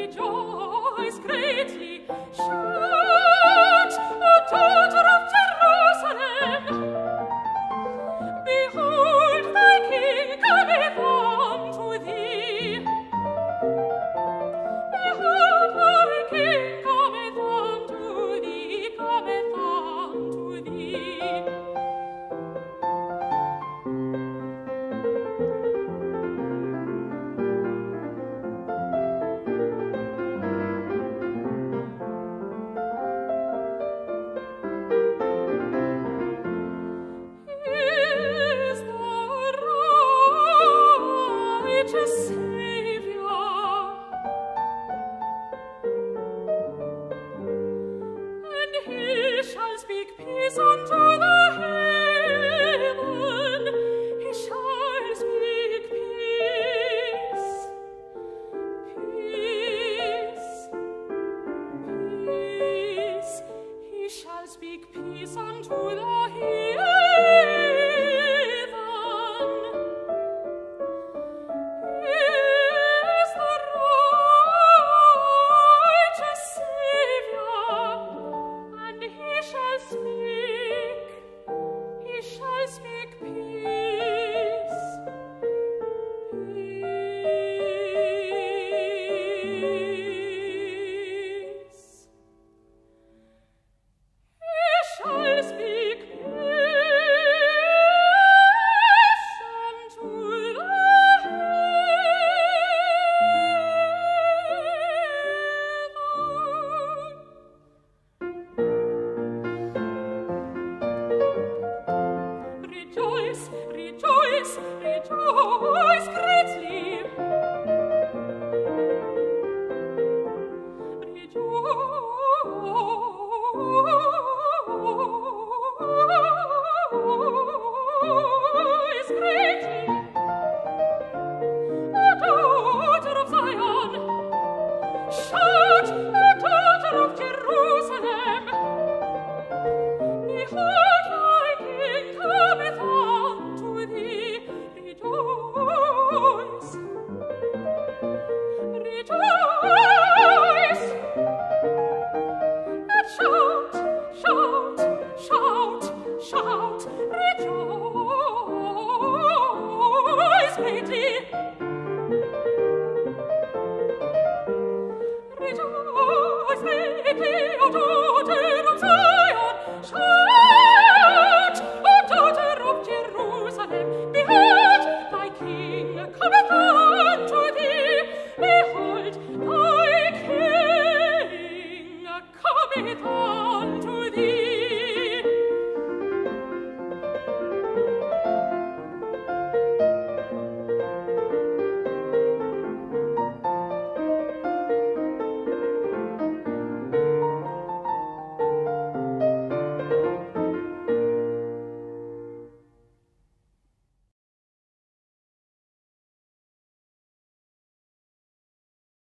rejoice greatly. Shout, O daughter of Jerusalem. Behold, thy King cometh unto thee. Behold, thy King cometh unto thee, cometh unto thee. Is the righteous Savior, and he shall speak peace unto the heathen. He shall speak peace, peace, peace. He shall speak peace unto the heathen. Is the righteous Savior, and he shall speak peace, peace. He shall speak peace unto the heathen. Rejoice, rejoice, rejoice greatly. Rejoice greatly, O daughter of Zion. Shout, O daughter of Jerusalem. Behold, thy King cometh unto thee. Rejoice, rejoice, and shout, shout, shout, shout. Rejoice greatly. Rejoice greatly, O daughter